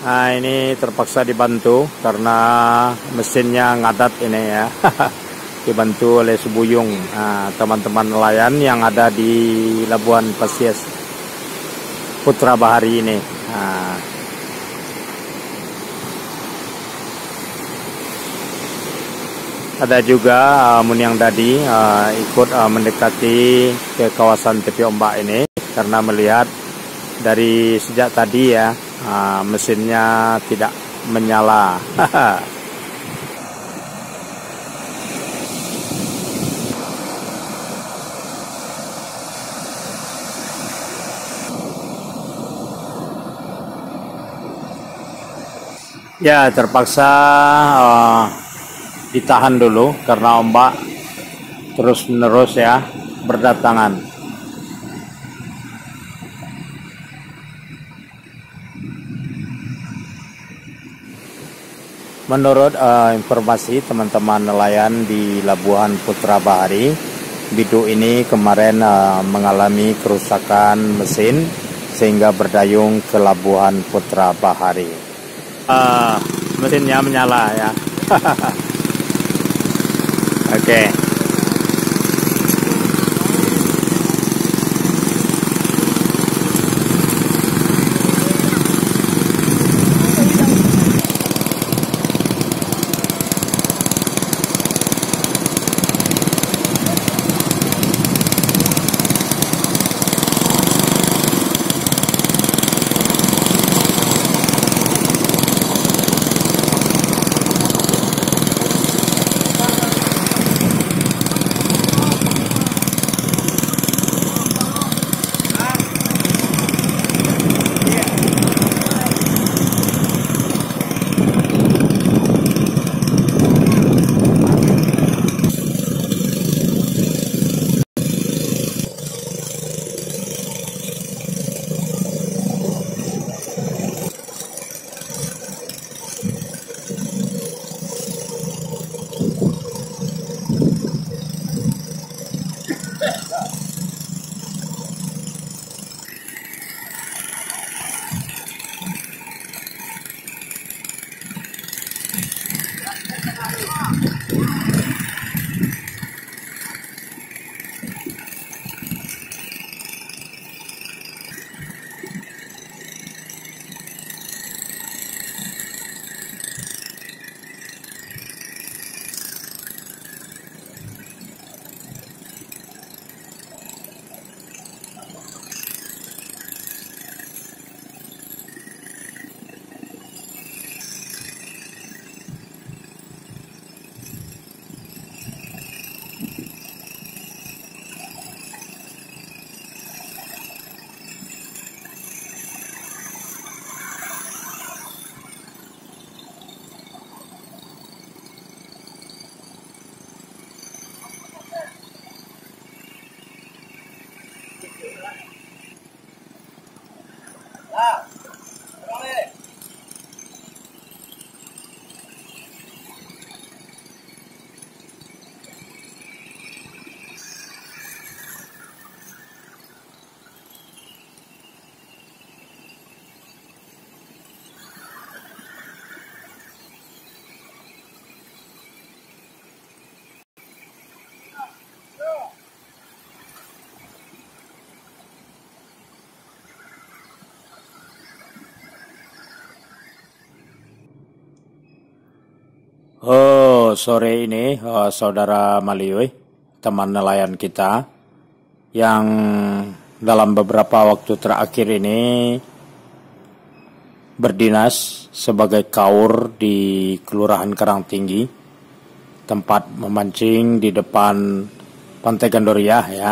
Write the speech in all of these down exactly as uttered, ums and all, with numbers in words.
Nah, ini terpaksa dibantu karena mesinnya ngadat ini ya. Dibantu oleh Subuyung, teman-teman nah, nelayan yang ada di Labuan Pasies Putra Bahari ini. Nah, ada juga uh, Muniang Dadi uh, ikut uh, mendekati ke kawasan tepi ombak ini karena melihat dari sejak tadi ya uh, mesinnya tidak menyala. Ya, terpaksa uh, ditahan dulu karena ombak terus menerus ya berdatangan. Menurut uh, informasi teman-teman nelayan di Labuan Putra Bahari, biduk ini kemarin uh, mengalami kerusakan mesin sehingga berdayung ke Labuan Putra Bahari. Uh, mesinnya menyala ya. Oke. Okay. Oh, sore ini oh, saudara Maliui, teman nelayan kita yang dalam beberapa waktu terakhir ini berdinas sebagai kaur di Kelurahan Karangtinggi, tempat memancing di depan Pantai Gandoria ya.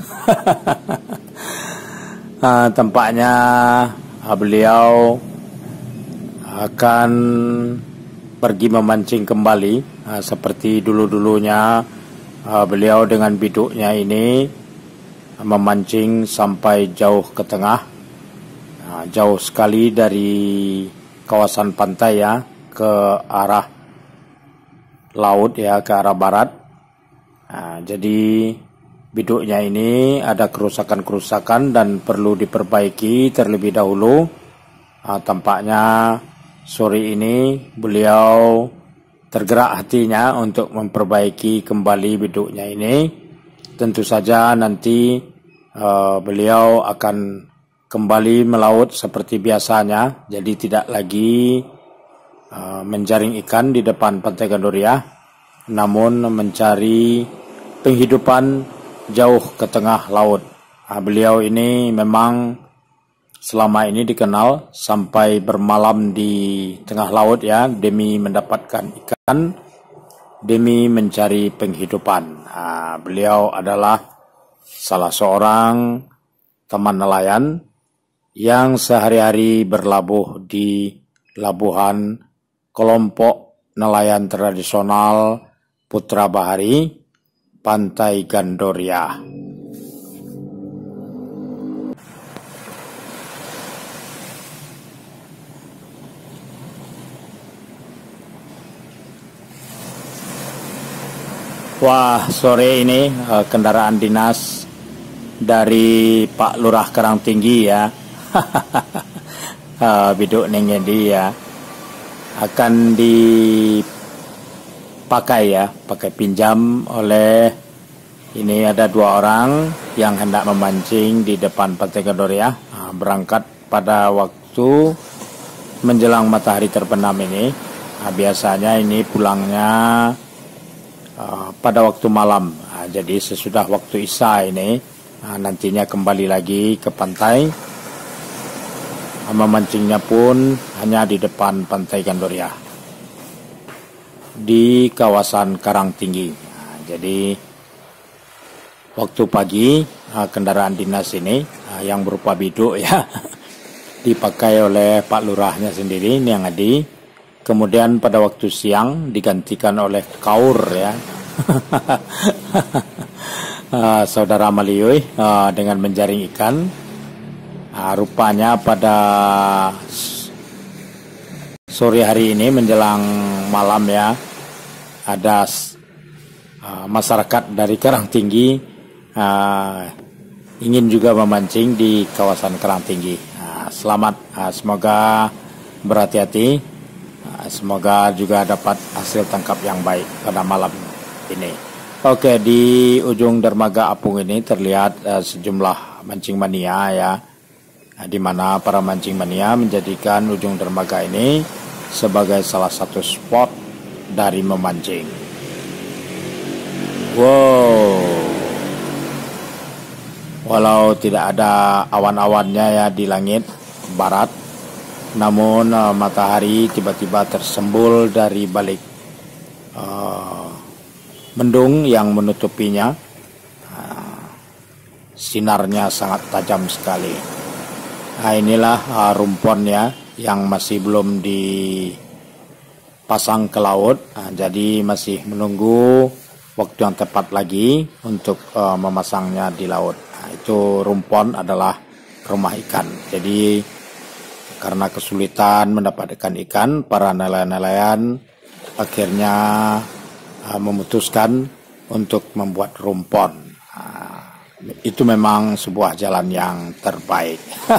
Nah, tampaknya beliau akan pergi memancing kembali uh, seperti dulu-dulunya. Uh, beliau dengan biduknya ini uh, memancing sampai jauh ke tengah, uh, jauh sekali dari kawasan pantai ya, ke arah laut ya, ke arah barat. Uh, jadi biduknya ini ada kerusakan-kerusakan dan perlu diperbaiki terlebih dahulu. Uh, tampaknya sore ini beliau tergerak hatinya untuk memperbaiki kembali biduknya ini. Tentu saja nanti uh, beliau akan kembali melaut seperti biasanya, jadi tidak lagi uh, menjaring ikan di depan Pantai Gandoria, namun mencari penghidupan jauh ke tengah laut. Nah, beliau ini memang selama ini dikenal sampai bermalam di tengah laut ya, demi mendapatkan ikan, demi mencari penghidupan. Nah, beliau adalah salah seorang teman nelayan yang sehari-hari berlabuh di labuhan kelompok nelayan tradisional Putra Bahari, Pantai Gandoria. Wah, sore ini uh, kendaraan dinas dari Pak Lurah Karangtinggi ya, uh, biduk nengendi ya, akan dipakai ya, pakai pinjam oleh ini ada dua orang yang hendak memancing di depan Pantai Gandoria, uh, berangkat pada waktu menjelang matahari terbenam ini. Uh, biasanya ini pulangnya Uh, pada waktu malam, uh, jadi sesudah waktu Isya ini uh, nantinya kembali lagi ke pantai. Uh, memancingnya pun hanya di depan Pantai Gandoria di kawasan Karangtinggi. Uh, jadi waktu pagi uh, kendaraan dinas ini uh, yang berupa biduk ya dipakai oleh Pak Lurahnya sendiri, ini yang adi. Kemudian pada waktu siang digantikan oleh kaur ya, uh, saudara Maliui uh, dengan menjaring ikan. Uh, rupanya pada sore hari ini menjelang malam ya, ada uh, masyarakat dari Karangtinggi uh, ingin juga memancing di kawasan Karangtinggi. Uh, selamat, uh, semoga berhati-hati. Semoga juga dapat hasil tangkap yang baik pada malam ini. Oke, di ujung dermaga apung ini terlihat uh, sejumlah mancing mania ya, nah, di mana para mancing mania menjadikan ujung dermaga ini sebagai salah satu spot dari memancing. Wow, walau tidak ada awan-awannya ya di langit barat, namun uh, matahari tiba-tiba tersembul dari balik uh, mendung yang menutupinya. Uh, sinarnya sangat tajam sekali. Nah, inilah uh, rumponnya yang masih belum dipasang ke laut. Nah, jadi masih menunggu waktu yang tepat lagi untuk uh, memasangnya di laut. Nah, itu rumpon adalah rumah ikan. Jadi karena kesulitan mendapatkan ikan, para nelayan-nelayan akhirnya uh, memutuskan untuk membuat rumpon. Uh, itu memang sebuah jalan yang terbaik.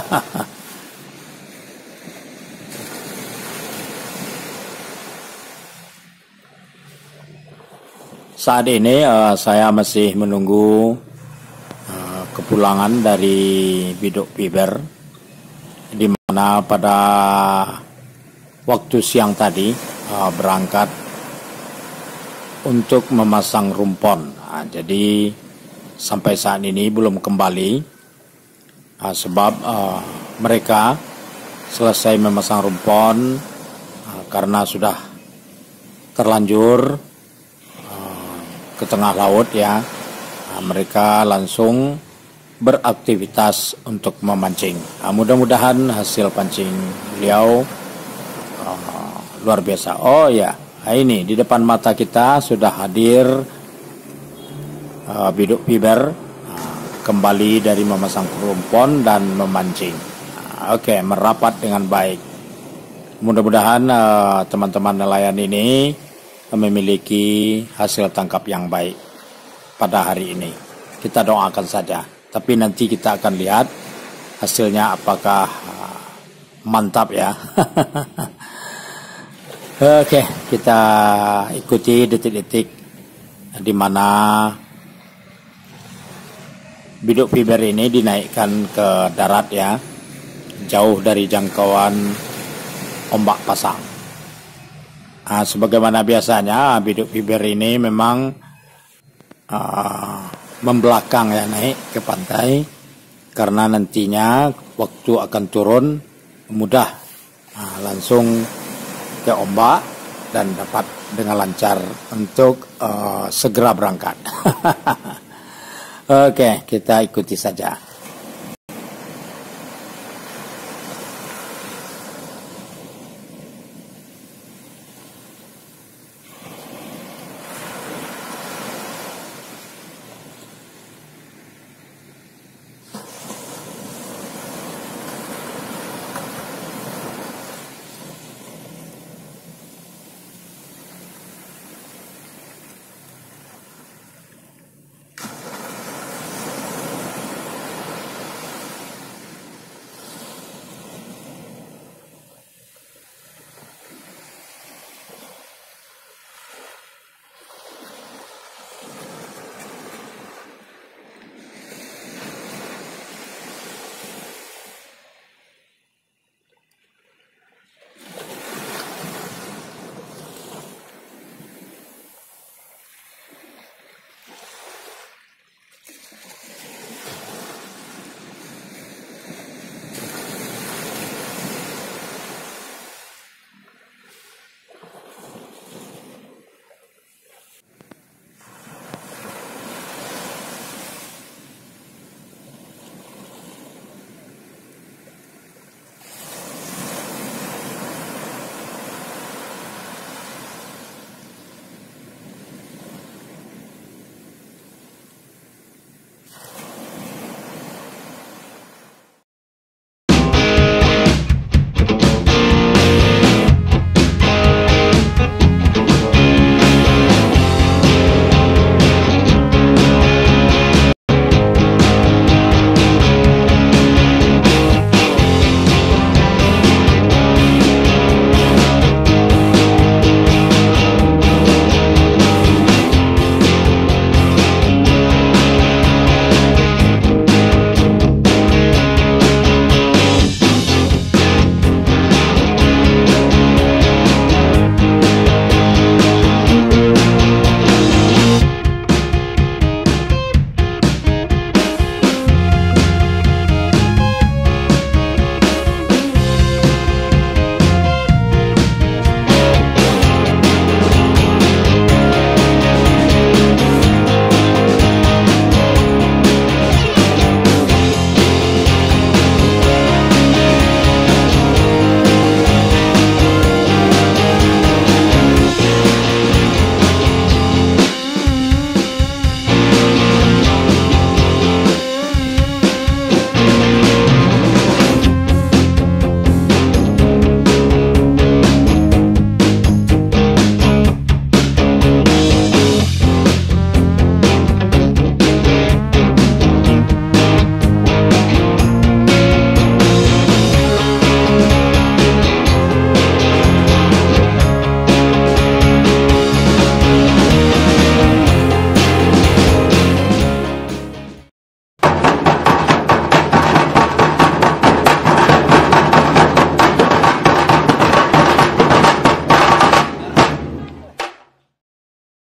Saat ini uh, saya masih menunggu uh, kepulangan dari Biduk Piber, di mana pada waktu siang tadi uh, berangkat untuk memasang rumpon. Nah, jadi sampai saat ini belum kembali uh, sebab uh, mereka selesai memasang rumpon uh, karena sudah terlanjur uh, ke tengah laut ya. Uh, mereka langsung beraktivitas untuk memancing. Nah, mudah-mudahan hasil pancing beliau uh, luar biasa. Oh ya, nah ini di depan mata kita sudah hadir uh, Biduk Piber uh, kembali dari memasang rumpon dan memancing. Uh, Oke, okay, merapat dengan baik. Mudah-mudahan uh, teman-teman nelayan ini memiliki hasil tangkap yang baik pada hari ini. Kita doakan saja. Tapi nanti kita akan lihat hasilnya apakah uh, mantap ya. Oke, kita ikuti detik-detik di mana biduk fiber ini dinaikkan ke darat ya, jauh dari jangkauan ombak pasang. Nah, sebagaimana biasanya biduk fiber ini memang uh, membelakang ya, naik ke pantai karena nantinya waktu akan turun mudah, nah, langsung ke ombak dan dapat dengan lancar untuk uh, segera berangkat. Oke, kita ikuti saja.